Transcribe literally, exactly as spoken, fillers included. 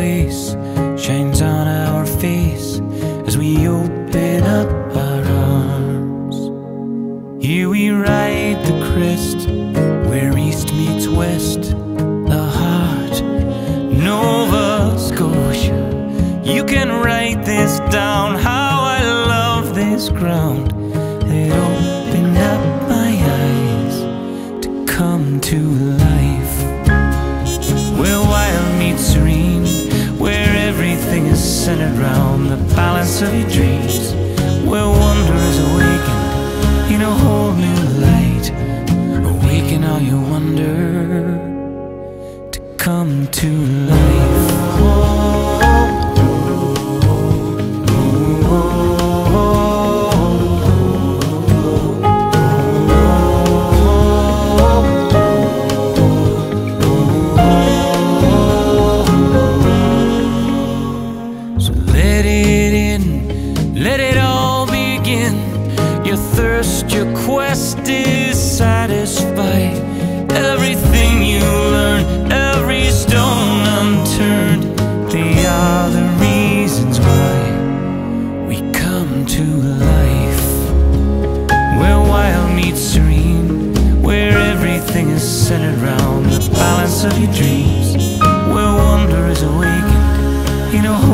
place shines on our face as we open up our arms. Here we ride the crest where east meets west, the heart, Nova Scotia. You can write this down, how I love this ground. It opened up my eyes to come to life, where wild meets serene, where everything is centered round the balance of your dreams, where wonder is awakened in a whole new light. Awaken all your wonder to come to life. Let it all begin. Your thirst, your quest is satisfied. Everything you learn, every stone unturned, they are the reasons why we come to life. Where wild meets serene, where everything is centered round the balance of your dreams, where wonder is awakened in a